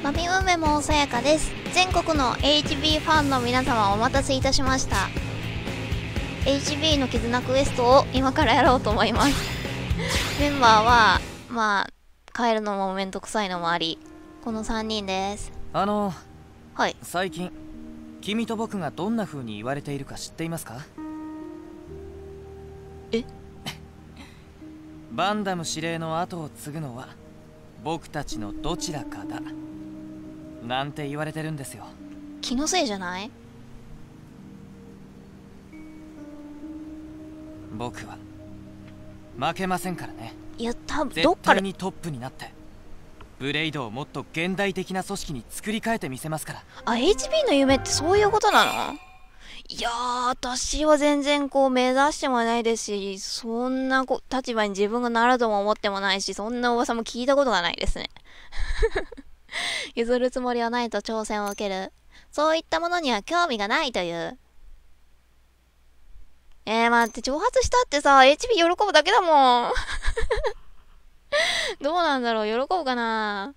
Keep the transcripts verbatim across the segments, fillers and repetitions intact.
マミムメモさやかです。全国の エイチビー ファンの皆様お待たせいたしました。 エイチビー の絆クエストを今からやろうと思います。メンバーはまあ帰るのもめんどくさいのもあり、このさんにんです。 あのはい。 最近君と僕がどんな風に言われているか知っていますか？ えバンダム司令の後を継ぐのは僕たちのどちらかだなんて言われてるんですよ。 気のせいじゃない？ 僕は負けませんからね。 いや、多分ど絶っから対にトップになってブレイドをもっと現代的な組織に作り変えてみせますから。 あ、エイチビー の夢ってそういうことなの？いやー、私は全然こう目指してもないですし、そんなこ立場に自分がなるとも思ってもないし、そんな噂も聞いたことがないですね。譲るつもりはないと挑戦を受ける。そういったものには興味がないという。えー、待って、挑発したってさ、エイチビー 喜ぶだけだもん。どうなんだろう、喜ぶかな。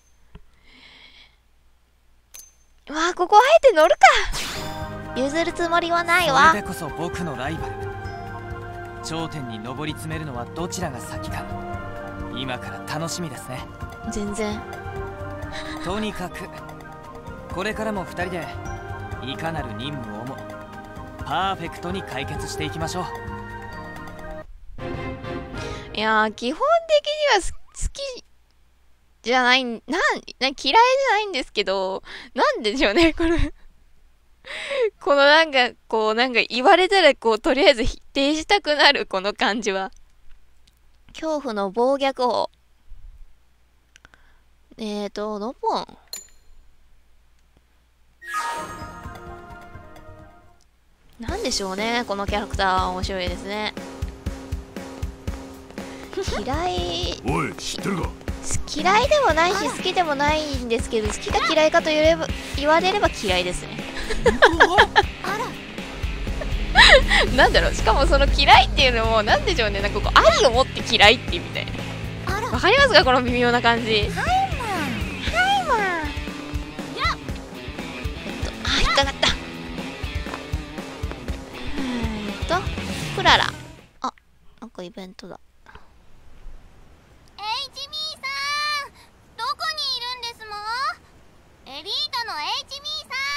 うわあ、ここあえて乗るか。譲るつもりはないわ。 それでこそ僕のライバル。頂点に上り詰めるのはどちらが先か、今から楽しみですね。 全然。 とにかくこれからもふたりでいかなる任務をもパーフェクトに解決していきましょう。 いやー、基本的には好きじゃない、なん、な嫌いじゃないんですけど、なんでしょうね、これ。このなんか、こう、なんか言われたら、こう、とりあえず否定したくなる、この感じは。恐怖の暴虐王。えーと、ノポン。なんでしょうね、このキャラクターは面白いですね。嫌い。 おい、知ってるか？ 嫌いでもないし好きでもないんですけど、好きか嫌いかと言われれば、言われれば嫌いですね。なんだろう、しかもその嫌いっていうのもなんでしょうね、なんかこう愛を持って嫌いっていうみたいな。わかりますか、この微妙な感じ。はいまんはいまん。えっと、あ、引っかかった。えっとクララ。あ、なんかイベントだ。 エイチビー さん、どこにいるんですもん？エリートの エイチ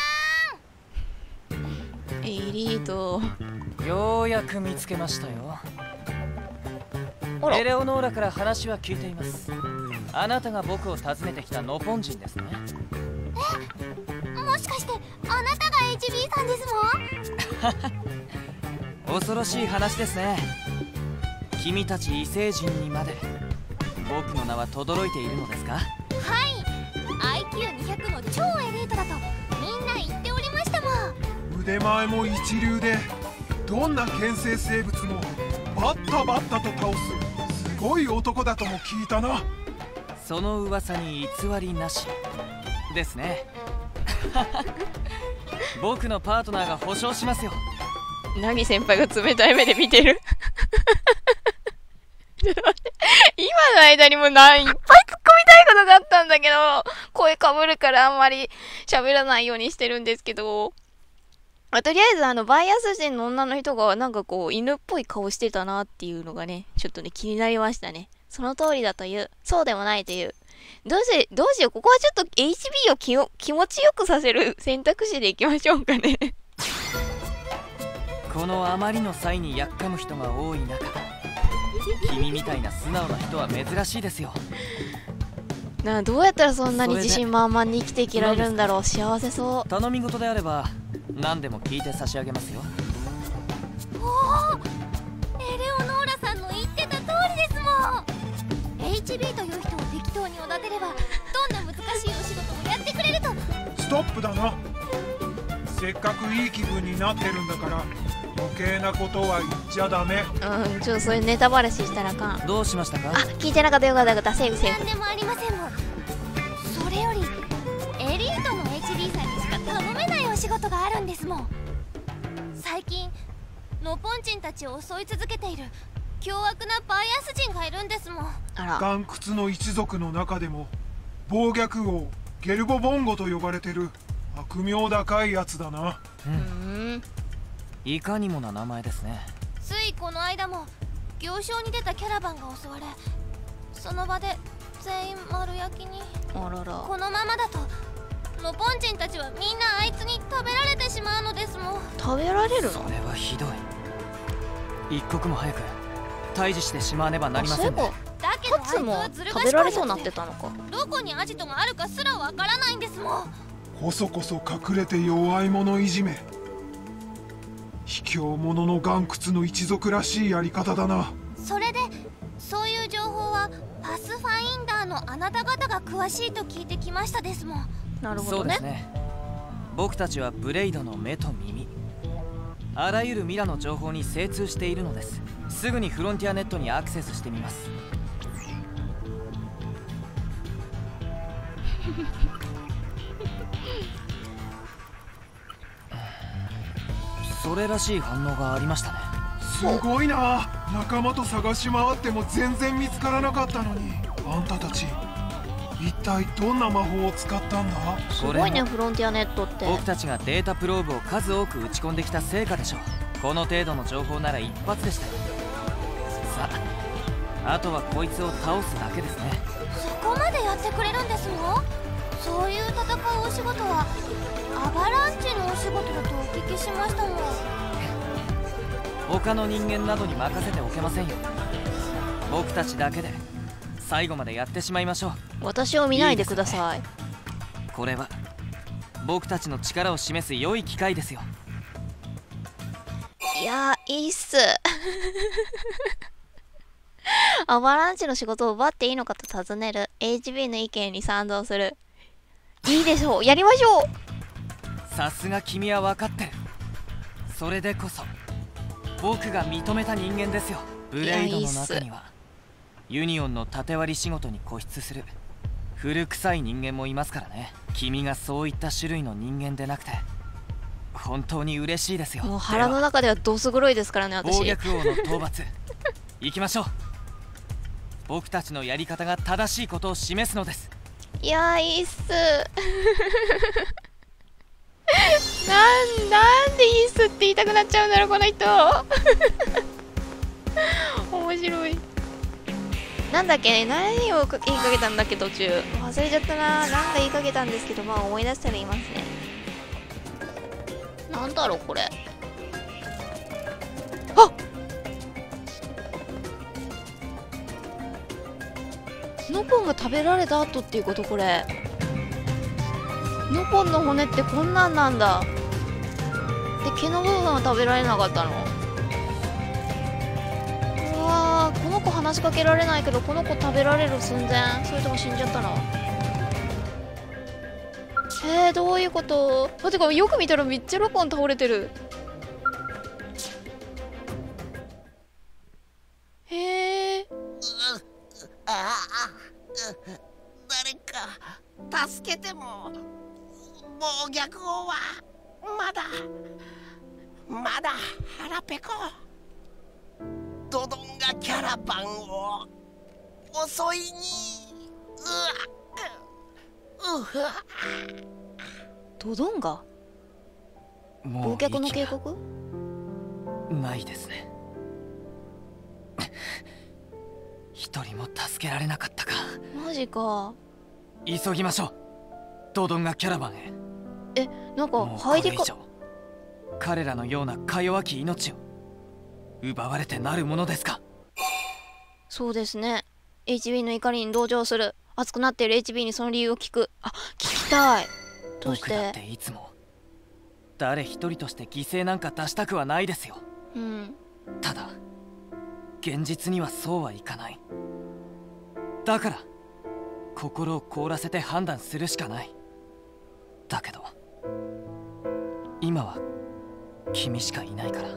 ビー さん。 エリート。 ようやく見つけましたよ。 あら、 エレオノーラから話は聞いています。あなたが僕を訪ねてきたノポン人ですね。 え、もしかしてあなたが エイチビー さんですもん？恐ろしい話ですね。君たち異星人にまで僕の名は轟いているのですか？ はい、アイキューにひゃく の超エリートだとみんな言っておりましたもん。 腕前も一流で、どんな牽制生物もバッタバッタと倒すすごい男だとも聞いたな。 その噂に偽りなしですね。僕のパートナーが保証しますよ。 ナギ先輩が冷たい目で見てる。ちょっと待って、今の間にもないいっぱい突っ込みたいことがあったんだけど、声かぶるからあんまり喋らないようにしてるんですけど、まあ、とりあえずあのバイアス人の女の人がなんかこう犬っぽい顔してたなっていうのがね、ちょっとね気になりましたね。その通りだという、そうでもないという。どうしどうしよう、ここはちょっと エイチビー を気を気持ちよくさせる選択肢でいきましょうかね。 このあまりの際にやっかむ人が多い中、君みたいな素直な人は珍しいですよ。 なあ、どうやったらそんなに自信満々に生きていけられるんだろう。幸せそう。 頼み事であれば何でも聞いて差し上げますよ。 おお、エレオノーラさんの言ってた通りですもん。 エイチビー という人を適当におだてればどんな難しいお仕事もやってくれると。 ストップだな。せっかくいい気分になってるんだから余計なことは言っちゃダメ。 うん、ちょっとそういうネタバラシしたらあかん。 どうしましたか？ あ、聞いてなかった。よかったよかった。セーフセーフ。 何でもありませんもん。それよりエリートの エイチビー さんにしか頼めないお仕事があるんですもん。最近ノポン人たちを襲い続けている凶悪なバイアス人がいるんですもん。 あら。 岩窟の一族の中でも暴虐王ゲルボボンゴと呼ばれてる悪名高いやつだな。 うーん。 いかにもな名前ですね。 ついこの間も行商に出たキャラバンが襲われ、その場で全員丸焼きに。 あらら。 このままだとノポンチンたちはみんなあいつに食べられてしまうのですもん。 食べられるの？ それはひどい。一刻も早く退治してしまわねばなりませんね。 だけどあいつカツもはずる食べられそうにな賢いやつで、 ってたのか。 どこにアジトがあるかすらわからないんですもん。 こそこそ隠れて弱い者いじめ。卑怯者の岩窟の一族らしいやり方だな。 それでそういう情報はパスファインダーのあなた方が詳しいと聞いてきましたですもん。 なるほどね。 そうですね。僕たちはブレイドの目と耳、あらゆるミラの情報に精通しているのです。すぐにフロンティアネットにアクセスしてみます。それらしい反応がありましたね。 すごいな。仲間と探し回っても全然見つからなかったのに。あんたたち一体どんな魔法を使ったんだ？ すごいね、フロンティアネットって。 僕たちがデータプローブを数多く打ち込んできた成果でしょう。この程度の情報なら一発でしたよ。さあ、あとはこいつを倒すだけですね。 そこまでやってくれるんですもん。そういう戦うお仕事はアバランチのお仕事だとお聞きしましたもん。 他の人間などに任せておけませんよ。僕たちだけで最後までやってしまいましょう。 私を見ないでください。 いいですね。これは僕たちの力を示す良い機会ですよ。 いやー、いいっす。アバランチの仕事を奪っていいのかと尋ねる エイチビー の意見に賛同する。いいでしょう、やりましょう。 さすが君は分かってる。それでこそ僕が認めた人間ですよ。ブレイドの中にはユニオンの縦割り仕事に固執する古臭い人間もいますからね。君がそういった種類の人間でなくて本当に嬉しいですよ。 もう腹の中ではどす黒いですからね、私。 暴虐王の討伐行きましょう。僕たちのやり方が正しいことを示すのです。 いやー、いいっす。なんなんでいいっすって言いたくなっちゃうんだろう、この人。面白い。なんだっけ、何を言いかけたんだっけ、途中忘れちゃったな。なんか言いかけたんですけど、まあ思い出したら言いますね。なんだろうこれ。あっ、ノポンが食べられた後っていうこと？これノポンの骨ってこんなんなんだ。で、毛の部分は食べられなかったの？うわー、この子話しかけられないけど、この子食べられる寸前？それとも死んじゃったの？えー、どういうこと？あ、てかよく見たらめっちゃロポン倒れてる。へえ。 ああ、誰か助けても。暴虐王はまだまだ腹ペコ。ドドンがキャラバンを襲いに。うわうわ。 ドドンがもう暴虐の警息告？ がないですね。一人も助けられなかったか。 マジか。 急ぎましょう。ドドンがキャラバンへ。 え、なんかもうこ入りか。 れ以上彼らのようなか弱き命を奪われてなるものですか。 そうですね。 エイチビー の怒りに同情する。熱くなっている エイチビー にその理由を聞く。あ、聞きたい。どうし僕だってて？ いつも誰一人として犠牲なんか出したくはないですよ。 うん。 ただ現実にはそうはいかない。だから心を凍らせて判断するしかない。だけど今は君しかいないから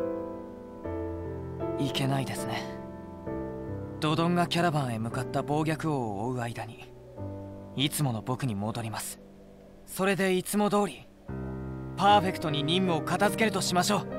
いけないですね。ドドンがキャラバンへ向かった暴虐王を追う間にいつもの僕に戻ります。それでいつも通りパーフェクトに任務を片付けるとしましょ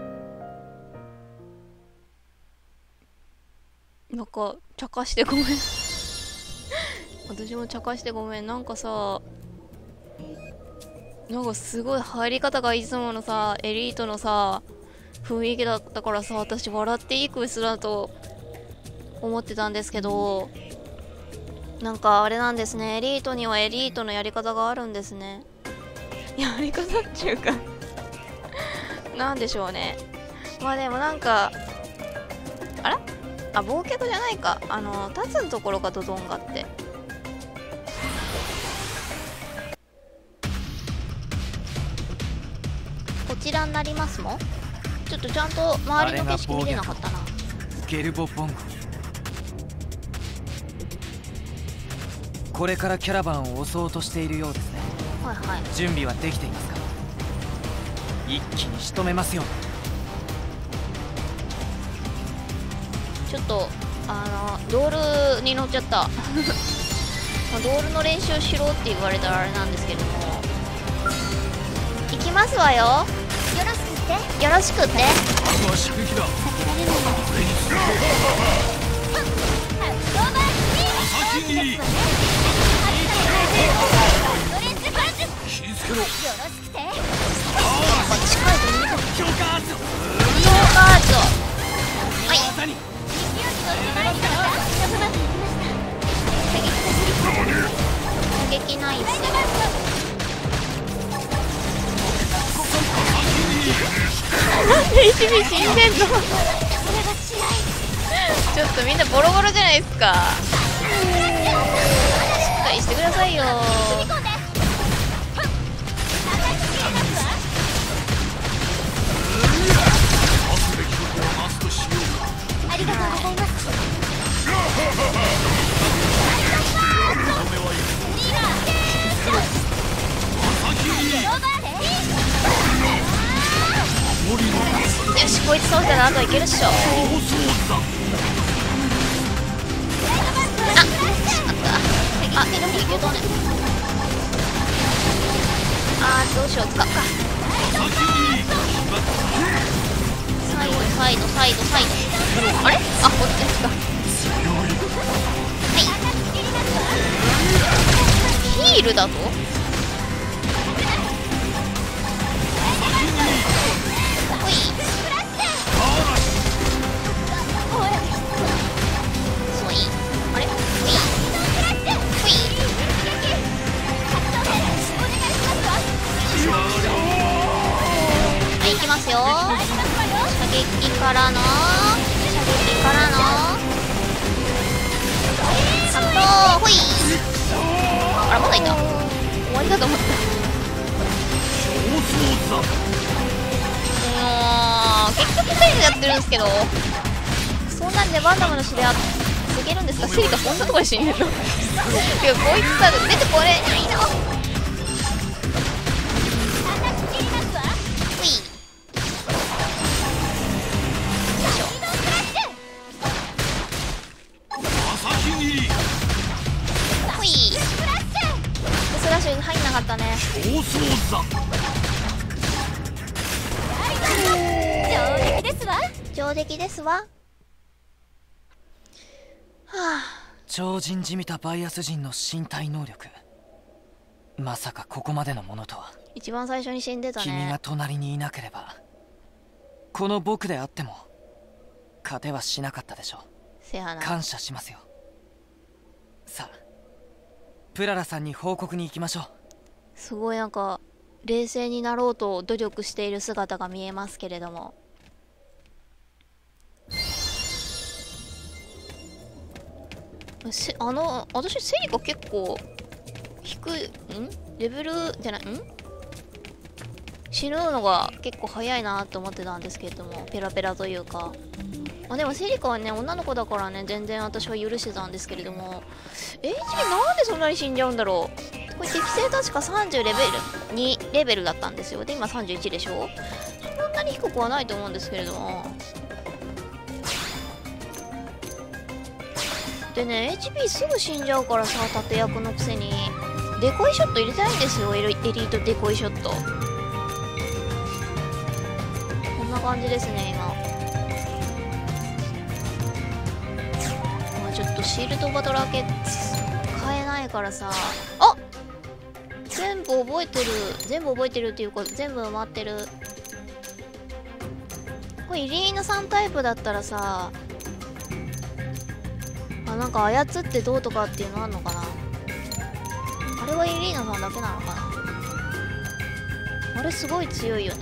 う。なんか茶化してごめん。私も茶化してごめん。なんかさ、 なんかすごい入り方がいつものさエリートのさ雰囲気だったからさ、私笑っていいクエストだと思ってたんですけど、なんかあれなんですね、エリートにはエリートのやり方があるんですね。やり方っていうかなんでしょうね。まあでもなんかあらあ、忘却じゃないか、あの立つところかドドンガって。こちらになりますもん。ちょっとちゃんと周りの景色見れなかったな。 ゲルボボンゴ。これからキャラバンを襲おうとしているようですね。 はいはい。 準備はできていますか？一気に仕留めますよ。 ちょっとあのドールに乗っちゃったドールの練習しろって言われたらあれなんですけども、行きますわよ。 よろしくってよろしくって。 あとは射撃だ。先に気ぃつけろ。 よろしくて近いと見えた。 強化圧を強化圧を。はい。 技に射撃ナイス。なんでエイチピー死んでんのちょっとみんなボロボロじゃないですか。しっかりしてくださいよ。 ありがとうございます。 よし、こいつ倒したらあといけるっしょ。あ、しまった。あ、エノキいけたね。あー、どうしよう、使うか。サイドサイドサイドサイド。あれ、あ、こっちですか。はい。ヒールだとほい。そういい。あれほいほい。はい、行きますよ。射撃からの射撃からのカットほい。あら、まだいた。終わりだと思った。もう結局セリでやってるんですけど、そんなんでバンダムの死で続けるんですか？セリがそんなところで死んでるのいや、こいつさ出てこれないの。ほいほい。スラッシュ入んなかったね。 上出来ですわ。 上出来ですわ。はあ。 超人じみたバイアス人の身体能力、まさかここまでのものとは。 一番最初に死んでたね。 君が隣にいなければこの僕であっても勝てはしなかったでしょう。 せやな。 感謝しますよ。さあプララさんに報告に行きましょう。 すごいなんか冷静になろうと努力している姿が見えますけれども、せあの私セリカ結構低いんレベルじゃないん死ぬのが結構早いなと思ってたんですけれども、ペラペラというか。あでもセリカはね女の子だからね全然私は許してたんですけれども、 エイチピー なんでそんなに死んじゃうんだろう。これ適正確かさんじゅうレベルにレベルだったんですよ。で今さんじゅういちでしょ。そんなに低くはないと思うんですけれども。でね エイチピー すぐ死んじゃうからさ、盾役のくせにデコイショット入れたいんですよ。エリエリートデコイショット。こんな感じですね今。まあちょっとシールドバトラー系使えないからさ。あ全部覚えてる。全部覚えてるっていうか全部埋まってる。これイリーナさんタイプだったらさ、あ、なんか操ってどうとかっていうのあんのかな。あれはイリーナさんだけなのかな。あれすごい強いよね。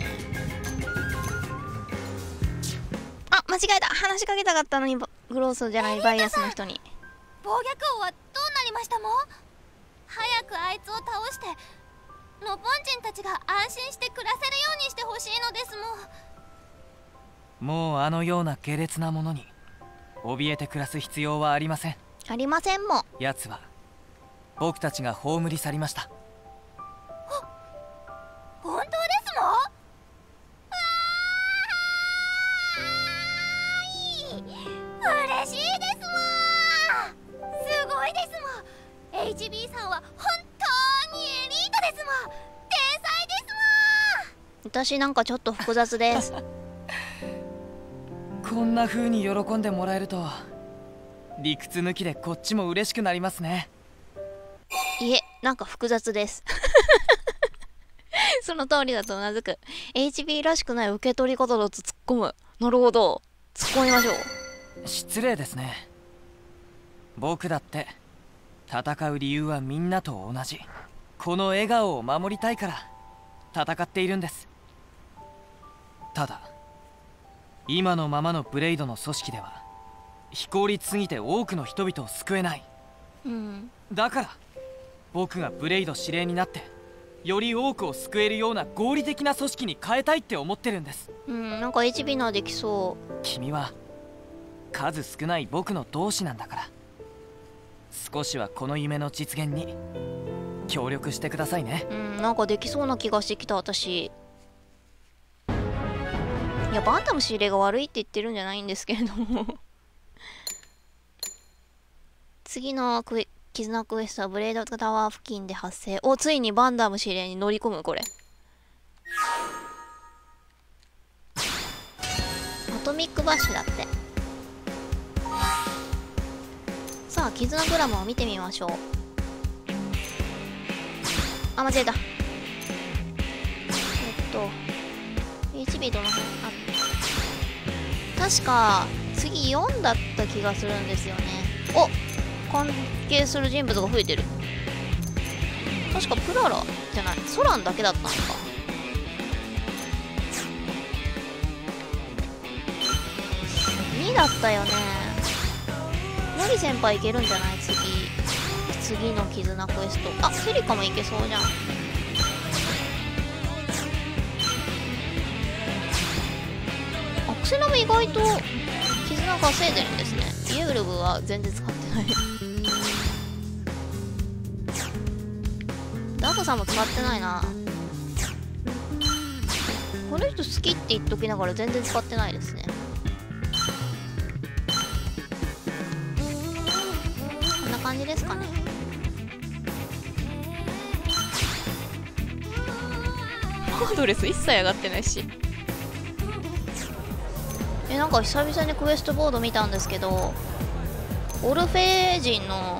あ、間違えた。話しかけたかったのに、グロースじゃないバイアスの人に。 暴虐王はどうなりましたもん？早くあいつを倒してノポンチンたちが安心して暮らせるようにしてほしいのですもん。 もうあのような下劣なものに怯えて暮らす必要はありません。 ありませんもん。 奴は僕たちが葬り去りました。 本当ですもん？嬉しいですもん。すごいですもん。 エイチビー さんは本当にエリートですもん。天才ですもん。 私なんかちょっと複雑ですこんな風に喜んでもらえると理屈抜きでこっちも嬉しくなりますね。 いえ、なんか複雑ですその通りだとうなずく。 エイチビー らしくない受け取り方だと突っ込む。なるほど、突っ込みましょう。 失礼ですね。僕だって戦う理由はみんなと同じ、この笑顔を守りたいから戦っているんです。ただ今のままのブレイドの組織では非効率すぎて多くの人々を救えない。 うん、 だから僕がブレイド司令になってより多くを救えるような合理的な組織に変えたいって思ってるんです。 うん、なんか エイチビー ならできそ君は数少ない僕の同志なんだから、少しはこの夢の実現に協力してくださいね。 う。うん、なんかできそうな気がしてきた私。いや、バンタム仕入れが悪いって言ってるんじゃないんですけれども次のクエ絆クエストはブレードタワー付近で発生。お、ついにバンダム仕入れに乗り込む。これアトミックバッシュだって。さあ、絆グラムを見てみましょう。あ、間違えた。えっと エイチビー どの辺あ、確か次よんだった気がするんですよね。お、関係する人物が増えてる。確かプララじゃない、ソランだけだったのか。にだったよね。ノリ先輩いけるんじゃない？次次の絆クエスト。あ、セリカもいけそうじゃん。アクセラも意外と絆稼いでるんですね。イエウルブは全然使ってないダークさんも使ってないな。この人好きって言っときながら全然使ってないですね。こんな感じですかね。コードレス一切上がってないし。え、なんか久々にクエストボード見たんですけど、オルフェ人の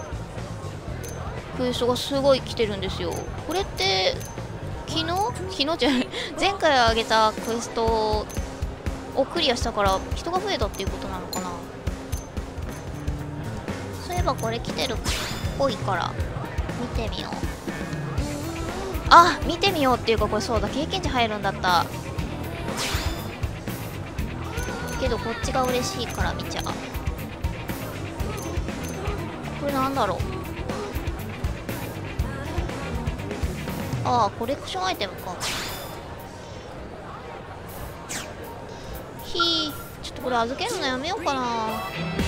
クエストがすごい来てるんですよ。これって昨日昨日じゃない前回あげたクエストをクリアしたから人が増えたっていうことなのかな。そういえばこれ来てるっぽいから見てみよう。あ、見てみようっていうか、これそうだ、経験値入るんだった。けどこっちが嬉しいから見ちゃう。これなんだろう。ああ、コレクションアイテムか。ひー、ちょっとこれ預けるのやめようかな。